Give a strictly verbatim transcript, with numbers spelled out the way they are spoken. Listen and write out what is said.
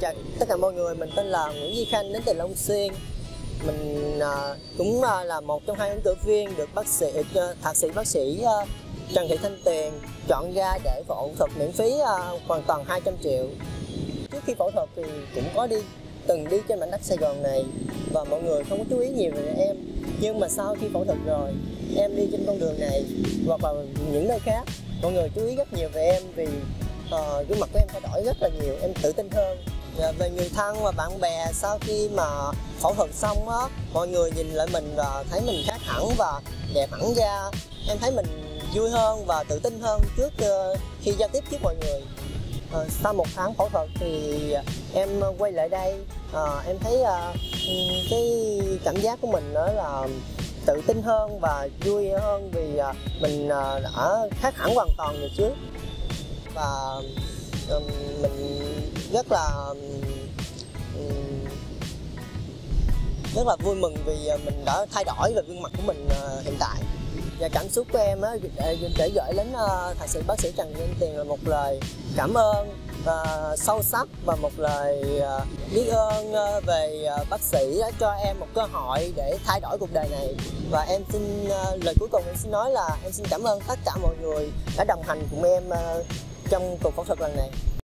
Chào tất cả mọi người, mình tên là Nguyễn Duy Khanh, đến từ Long Xuyên. Mình uh, cũng uh, là một trong hai ứng cử viên được bác sĩ uh, thạc sĩ bác sĩ uh, Trần Thị Thanh Tuyền chọn ra để phẫu thuật miễn phí uh, hoàn toàn hai trăm triệu. Trước khi phẫu thuật thì cũng có đi từng đi trên mảnh đất Sài Gòn này và mọi người không có chú ý nhiều về em. Nhưng mà sau khi phẫu thuật rồi, em đi trên con đường này hoặc là những nơi khác, mọi người chú ý rất nhiều về em vì uh, gương mặt của em thay đổi rất là nhiều, em tự tin hơn. Về người thân và bạn bè, sau khi mà phẫu thuật xong á, mọi người nhìn lại mình và thấy mình khác hẳn và đẹp hẳn ra. Em thấy mình vui hơn và tự tin hơn trước uh, khi giao tiếp với mọi người. Uh, sau một tháng phẫu thuật thì em quay lại đây, uh, em thấy uh, cái cảm giác của mình đó là tự tin hơn và vui hơn vì uh, mình uh, đã khác hẳn hoàn toàn từ trước. Và uh, mình rất là rất là vui mừng vì mình đã thay đổi về gương mặt của mình hiện tại. Và cảm xúc của em á, để gửi đến thạc sĩ bác sĩ Trần Thị Thanh Tuyền là một lời cảm ơn uh, sâu sắc và một lời uh, biết ơn uh, về uh, bác sĩ đã cho em một cơ hội để thay đổi cuộc đời này. Và em xin uh, lời cuối cùng em xin nói là em xin cảm ơn tất cả mọi người đã đồng hành cùng em uh, trong cuộc phẫu thuật lần này.